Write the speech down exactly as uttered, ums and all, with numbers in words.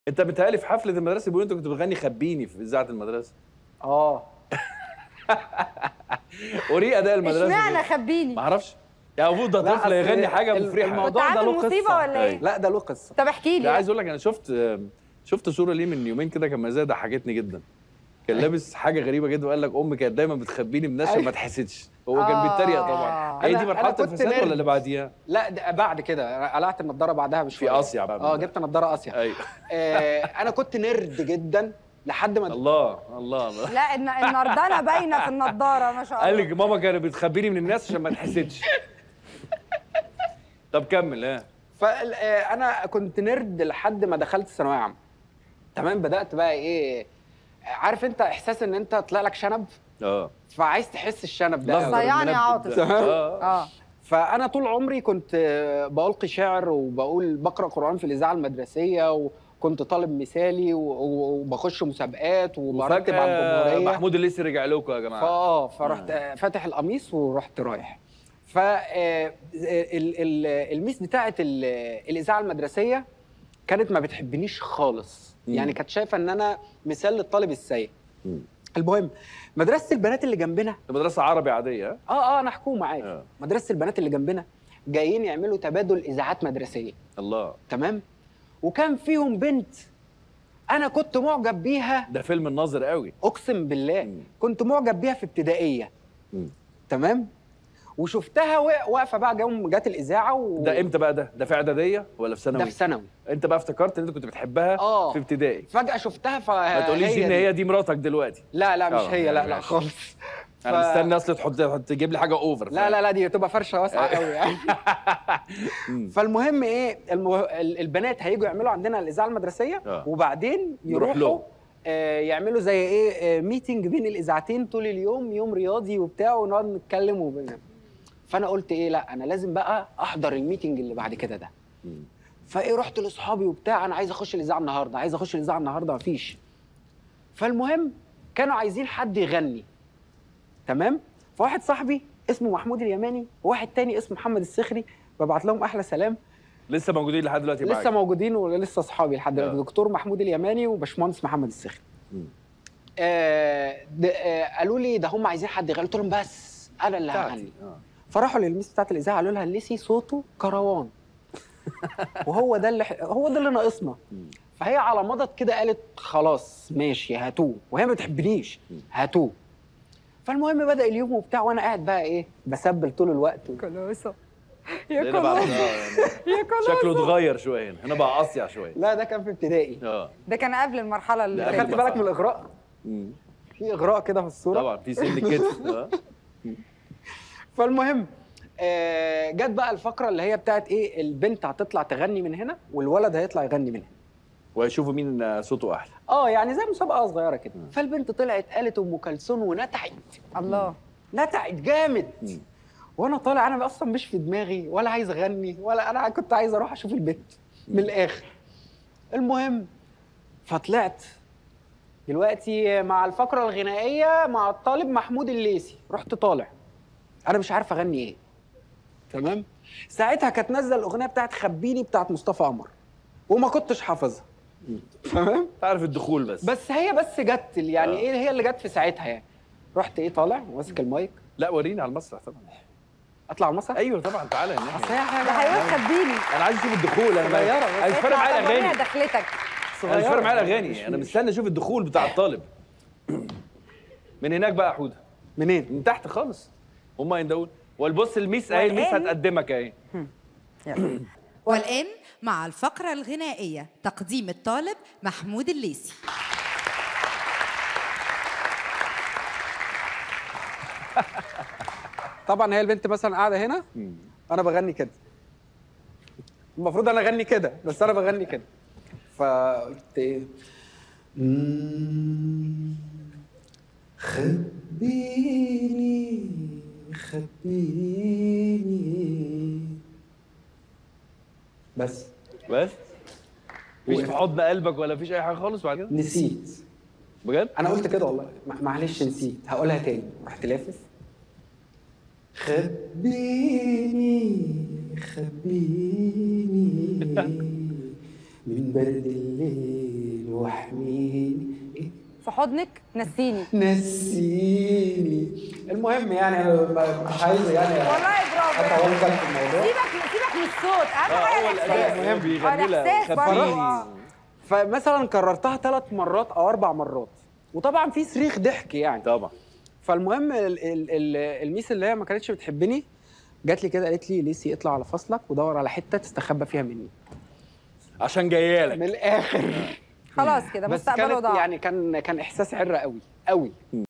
انت بتهيألي في حفله المدرسه بيقولوا انت كنت بتغني خبيني في اذاعه المدرسه. اه وريه اداء المدرسه اشمعنى خبيني؟ ما اعرفش. يا المفروض ده لا، طفل يغني حاجه ال- مفرحه. الموضوع كنت ده له عامل مصيبة قصه ولا ايه؟ لا ده له قصه. طب احكي لي. لا عايز اقول لك انا شفت شفت صوره ليه من يومين كده، كان مزايا ضحكتني جدا. كان لابس حاجه غريبه جدا وقال لك امي كانت دايما بتخبيني من الناس عشان ما تحسدش. هو كان بيتريق طبعا. هي دي أنا- مرحله أنا كنت الفساد ولا نيرد. اللي بعديها؟ لا ده بعد كده قلعت النضاره بعدها بشويه. في آسيا بقى. اه جبت نضاره اسيا. ايوه. آه انا كنت نيرد جدا لحد ما الله الله الله. لا الن- النردانه باينه في النضاره ما شاء الله. قال لك ماما كانت بتخبيني من الناس عشان ما تحسدش. طب كمل. اه فانا كنت نيرد لحد ما دخلت ثانويه عامه. تمام. بدات بقى ايه، عارف انت احساس ان انت طلع لك شنب، اه فعايز تحس الشنب ده. الأخضر صيعني المنبت يا عاطف. ده. اه اه اه فانا طول عمري كنت بلقي شعر وبقول بقرا قران في الاذاعه المدرسيه، وكنت طالب مثالي و- و- وبخش مسابقات وبرتب على وفجأة الجمهوريه. محمود الليثي رجع لكم يا جماعه. فاه فرحت فاتح القميص ورحت رايح. ف آه، ال- ال- الميس بتاعه ال- الاذاعه المدرسيه كانت ما بتحبنيش خالص. مم. يعني كانت شايفه ان انا مثال للطالب السيء. مم. المهم مدرسه البنات اللي جنبنا، ده مدرسه عربي عاديه. ها؟ اه اه انا حكومه عادي. آه. مدرسه البنات اللي جنبنا جايين يعملوا تبادل اذاعات مدرسيه. الله. تمام. وكان فيهم بنت انا كنت معجب بيها، ده فيلم الناظر قوي. اقسم بالله مم. كنت معجب بيها في ابتدائيه. مم. تمام. وشفتها وا- واقفه بقى جم جت الاذاعه و... ده امتى بقى ده؟ ده في اعداديه ولا في ده ثانوي؟ في ثانوي. انت بقى افتكرت ان انت كنت بتحبها آه. في ابتدائي. فجاه شفتها ف ما تقوليش دي ان هي دي مراتك دلوقتي. لا لا مش آه، هي، لا لا ماشي. خالص. ف... انا مستني اصل تحط تحط- تجيب لي حاجه اوفر. لا لا لا دي تبقى فرشه واسعه قوي يعني. فالمهم ايه، المه... ال- البنات هيجوا يعملوا عندنا الاذاعه المدرسيه، آه. وبعدين نروح يروحوا لهم. آه يعملوا زي ايه، آه ميتنج بين الاذاعتين طول اليوم، يوم رياضي وبتاع، ونقعد نتكلم وب... فانا قلت ايه، لا انا لازم بقى احضر الميتنج اللي بعد كده ده. مم. فايه رحت لاصحابي وبتاع، انا عايز اخش الاذاعه النهارده، عايز اخش الاذاعه النهارده، مفيش. فالمهم كانوا عايزين حد يغني. تمام. فواحد صاحبي اسمه محمود اليماني وواحد تاني اسمه محمد السخري، ببعت لهم احلى سلام، لسه موجودين لحد دلوقتي معاك؟ لسه موجودين ولسه اصحابي لحد دلوقتي، آه. دكتور محمود اليماني وباشمهندس محمد السخري. مم. آه د- آه قالوا لي ده هم عايزين حد يغني، قلت لهم بس انا اللي هغني. بتاعتي. آه. فراحوا للميس بتاعت الاذاعه قالوا لها الليسي صوته كروان وهو ده اللي هو ده اللي ناقصنا. فهي على مضض كده قالت خلاص ماشي هاتوه، وهي ما بتحبنيش، هاتوه. فالمهم بدا اليوم وبتاع، وانا قاعد بقى ايه بسبل طول الوقت و... كلوسه يا هنا بقى كلوسه آه، يعني يا كلوسه. شكله اتغير شويه هنا، هنا بقى اصيع شويه. لا ده كان في ابتدائي. اه ده كان قبل المرحله اللي لا، فاتت. خدت بالك من الاغراء؟ مم. في اغراء كده في الصوره. طبعا في سن كتف. آه. فالمهم آه جت بقى الفقره اللي هي بتاعت ايه، البنت هتطلع تغني من هنا والولد هيطلع يغني من هنا. وهيشوفوا مين آه، صوته احلى. اه يعني زي مسابقه صغيره كده. فالبنت طلعت قالت ام كلثوم ونتعت، الله. نتعت جامد. مم. وانا طالع انا اصلا مش في دماغي ولا عايز اغني، ولا انا كنت عايز اروح اشوف البنت من الاخر. المهم فطلعت دلوقتي مع الفقره الغنائيه مع الطالب محمود الليثي، رحت طالع انا مش عارف اغني ايه. تمام. ساعتها كانت نازله الاغنيه بتاعت خبيني بتاعت مصطفى قمر وما كنتش حافظها. تمام. تعرف الدخول بس. بس هي بس جت يعني آه. ايه، هي اللي جت في ساعتها يعني. رحت ايه طالع ماسك المايك، لا وريني على المسرح طبعا. اطلع على المسرح. ايوه طبعا تعالى اصل هنا. هي حاجه ده هيقول خبيني. انا عايز اشوف الدخول. انا صغيرة ما- بس. عايز اتفرج معايا اطلع الاغاني. طب دخلتك. انا مش فارق معايا الاغاني، انا مستني اشوف الدخول بتاع الطالب. من هناك بقى يا حوده. منين؟ من تحت خالص. هم يندقون. والبص الميس اهي، الميس والآن؟ هتقدمك اهي. والآن مع الفقرة الغنائية تقديم الطالب محمود الليثي. طبعا هي البنت مثلا قاعده هنا، انا بغني كده. المفروض انا اغني كده بس انا بغني كده. فقلت ايه، مم، خبيني خبيني بس. بس مفيش في حضن قلبك ولا فيش اي حاجه خالص بعد كده؟ نسيت. بجد؟ انا قلت كده والله، مع- معلش نسيت، هقولها تاني. رحت لافف خبيني خبيني من برد الليل روح مين إيه؟ في حضنك نسيني. نسيني. المهم يعني انا ب- مش عايز يعني والله برافو. اتوغل في الموضوع. سيبك سيبك من الصوت، اهم اه حاجه هو الاداء الاحساس. المهم بيغني آه، لها الإحساس برضه. خبيني. آه. فمثلا كررتها ثلاث مرات او اربع مرات، وطبعا في صريخ ضحك يعني. طبعا. فالمهم ال ال ال الميس اللي هي ما كانتش بتحبني جات لي كده قالت لي ليسي اطلع على فصلك ودور على حته تستخبى فيها مني. عشان جايه من لك. الاخر. خلاص كده بس مستقبله كانت ضاع. يعني كان كان احساس عره قوي قوي.